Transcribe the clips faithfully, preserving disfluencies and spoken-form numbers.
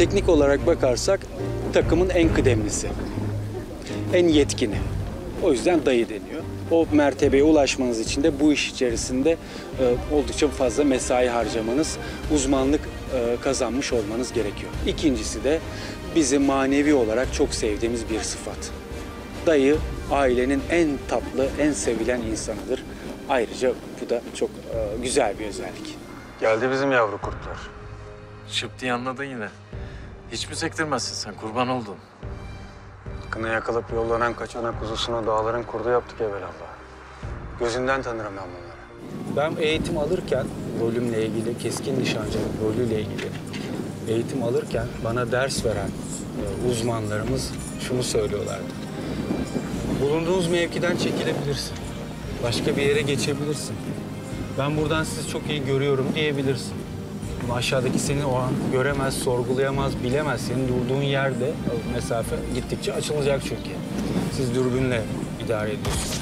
teknik olarak bakarsak takımın en kıdemlisi, en yetkini. O yüzden dayı deniyor. O mertebeye ulaşmanız için de bu iş içerisinde e, oldukça fazla mesai harcamanız, uzmanlık e, kazanmış olmanız gerekiyor. İkincisi de bizi manevi olarak çok sevdiğimiz bir sıfat. Dayı ailenin en tatlı, en sevilen insanıdır. Ayrıca bu da çok e, güzel bir özellik. Geldi bizim yavru kurtlar. Şıp diye anladın yine. Hiç mi sektirmezsin sen? Kurban oldun. Kına yakalıp yollanan kaçana kuzusuna dağların kurdu yaptık evvelallah. Gözünden tanırım ben bunları. Ben eğitim alırken rolümle ilgili, keskin nişancılık rolüyle ilgili eğitim alırken bana ders veren e, uzmanlarımız şunu söylüyorlardı. Bulunduğunuz mevkiden çekilebilirsin. Başka bir yere geçebilirsin. Ben buradan sizi çok iyi görüyorum diyebilirsin. Ama aşağıdaki seni o an göremez, sorgulayamaz, bilemez. Senin durduğun yerde mesafe gittikçe açılacak çünkü. Siz dürbünle idare ediyorsunuz.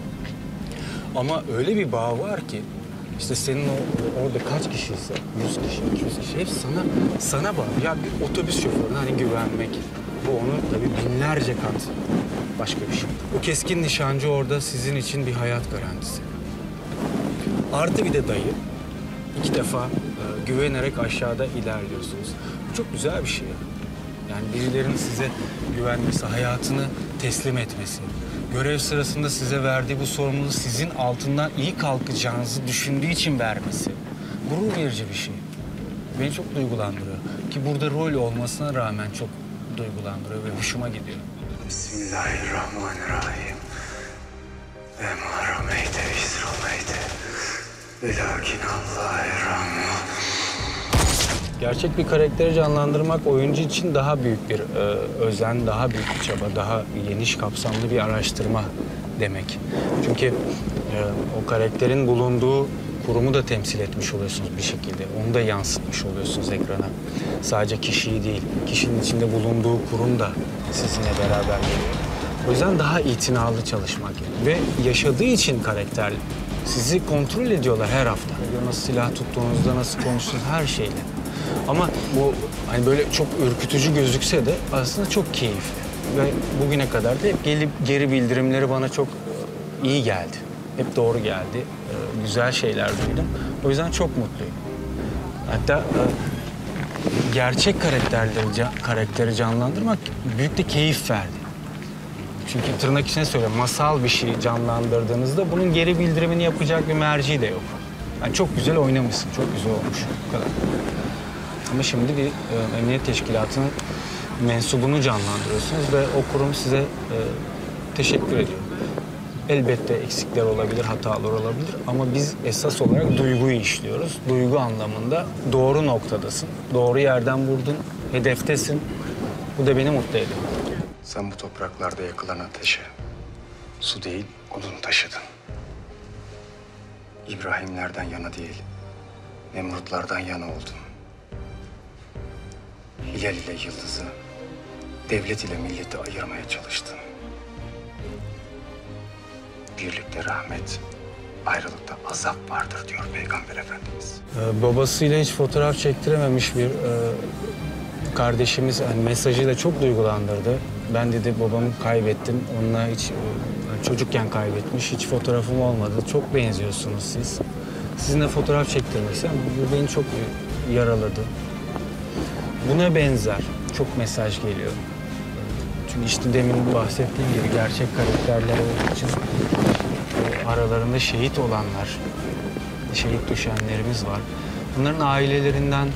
Ama öyle bir bağ var ki işte senin o, orada kaç kişiyse, yüz kişi, iki yüz kişi hep sana sana bağlı. Ya bir otobüs şoförüne hani güvenmek. Bu onun tabii binlerce kat başka bir şey. O keskin nişancı orada sizin için bir hayat garantisi. Artı bir de dayı. İki defa e, güvenerek aşağıda ilerliyorsunuz. Bu çok güzel bir şey. Yani birilerinin size güvenmesi, hayatını teslim etmesi, görev sırasında size verdiği bu sorumluluğu sizin altından iyi kalkacağınızı düşündüğü için vermesi. Gurur verici bir şey. Beni çok duygulandırıyor. Ki burada rol olmasına rağmen çok duygulandırıyor ve hoşuma gidiyor. Bismillahirrahmanirrahim. Ve marameyte isrameyte. Velakin Allah'irrahman. Gerçek bir karakteri canlandırmak oyuncu için daha büyük bir e, özen, daha büyük bir çaba, daha geniş kapsamlı bir araştırma demek. Çünkü e, o karakterin bulunduğu kurumu da temsil etmiş oluyorsunuz bir şekilde. Onu da yansıtmış oluyorsunuz ekrana. Sadece kişiyi değil, kişinin içinde bulunduğu kurum da sizinle beraber geliyor. O yüzden daha itinalı çalışmak ve yaşadığı için karakter sizi kontrol ediyorlar her hafta. Nasıl silah tuttuğunuzda, nasıl konuştuğunuz her şeyle. Ama bu hani böyle çok ürkütücü gözükse de aslında çok keyifli. Ve bugüne kadar da hep gelip geri bildirimleri bana çok iyi geldi. Hep doğru geldi. Güzel şeyler duydum. O yüzden çok mutluyum. Hatta gerçek karakterleri, karakteri canlandırmak büyük de keyif verdi. Çünkü tırnak içine söylüyorum, masal bir şey canlandırdığınızda bunun geri bildirimini yapacak bir merci de yok. Yani çok güzel oynamışsın, çok güzel olmuş. Bu kadar. Ama şimdi bir e, emniyet teşkilatının mensubunu canlandırıyorsunuz ve o kurum size e, teşekkür ediyor. Elbette eksikler olabilir, hatalar olabilir ama biz esas olarak duyguyu işliyoruz. Duygu anlamında doğru noktadasın, doğru yerden vurdun, hedeftesin. Bu da beni mutlu ediyor. Sen bu topraklarda yakılan ateşe su değil, odun taşıdın. İbrahimlerden yana değil, Nemrutlardan yana oldun. Hilal ile yıldızı, devlet ile milleti ayırmaya çalıştın. Birlikte rahmet, ayrılıkta azap vardır diyor Peygamber Efendimiz. Ee, babasıyla hiç fotoğraf çektirememiş bir e, kardeşimiz yani mesajıyla çok duygulandırdı. Ben dedi babamı kaybettim, onunla hiç e, çocukken kaybetmiş, hiç fotoğrafım olmadı. Çok benziyorsunuz siz. Sizinle fotoğraf çektirmek istedim. Bu beni çok yaraladı. Buna benzer çok mesaj geliyor. Çünkü işte demin bahsettiğim gibi gerçek karakterler olduğu için aralarında şehit olanlar, şehit düşenlerimiz var. Bunların ailelerinden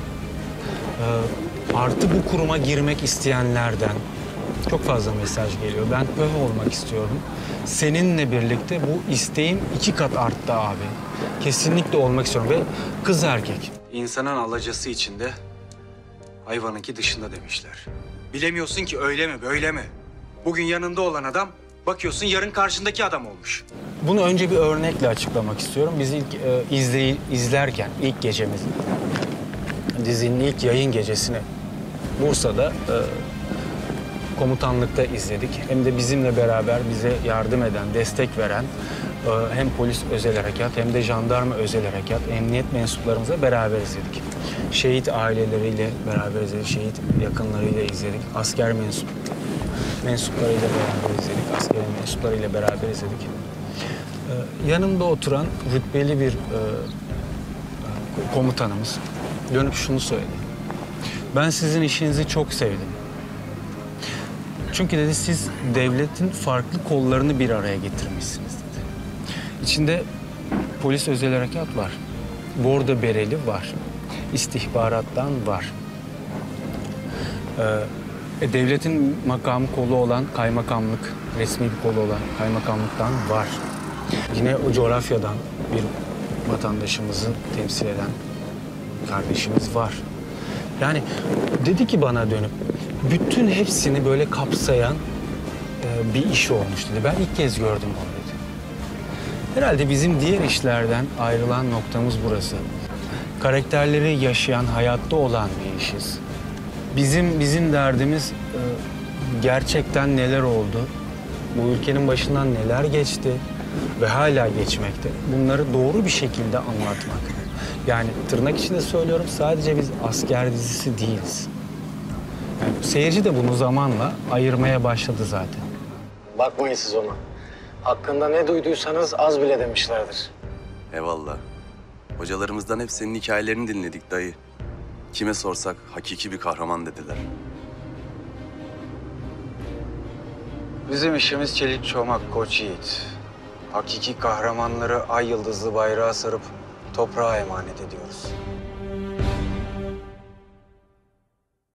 artı bu kuruma girmek isteyenlerden çok fazla mesaj geliyor. Ben pöh olmak istiyorum. Seninle birlikte bu isteğim iki kat arttı abi. Kesinlikle olmak istiyorum ve kız erkek. İnsanın alacası içinde, hayvanınki dışında demişler. Bilemiyorsun ki öyle mi, böyle mi? Bugün yanında olan adam, bakıyorsun yarın karşındaki adam olmuş. Bunu önce bir örnekle açıklamak istiyorum. Biz ilk e, izley izlerken, ilk gecemiz, dizinin ilk yayın gecesini Bursa'da e, komutanlıkta izledik. Hem de bizimle beraber bize yardım eden, destek veren e, hem polis özel harekat hem de jandarma özel harekat, emniyet mensuplarımızla beraber izledik. Şehit aileleriyle beraber izledik, şehit yakınlarıyla izledik. Asker mensup, mensuplarıyla beraber izledik, asker mensuplarıyla beraber izledik. Ee, yanımda oturan rütbeli bir e, komutanımız dönüp şunu söyledi. Ben sizin işinizi çok sevdim. Çünkü dedi siz devletin farklı kollarını bir araya getirmişsiniz dedi. İçinde polis özel harekat var. Bordo bereli var. İstihbarattan var. Ee, e, devletin makamı kolu olan kaymakamlık, resmi bir kolu olan kaymakamlıktan var. Yine o coğrafyadan bir vatandaşımızı temsil eden kardeşimiz var. Yani dedi ki bana dönüp, bütün hepsini böyle kapsayan e, bir iş olmuş dedi. Ben ilk kez gördüm onu dedi. Herhalde bizim diğer işlerden ayrılan noktamız burası. Karakterleri yaşayan, hayatta olan bir işiz. Bizim bizim derdimiz e, gerçekten neler oldu, bu ülkenin başından neler geçti ve hala geçmekte. Bunları doğru bir şekilde anlatmak. Yani tırnak içinde söylüyorum, sadece biz asker dizisi değiliz. Yani seyirci de bunu zamanla ayırmaya başladı zaten. Bakmayın siz ona. Hakkında ne duyduysanız az bile demişlerdir. Eyvallah. Hocalarımızdan hep senin hikayelerini dinledik dayı. Kime sorsak hakiki bir kahraman dediler. Bizim işimiz çelik çomak koç yiğit. Hakiki kahramanları ay yıldızlı bayrağa sarıp toprağa emanet ediyoruz.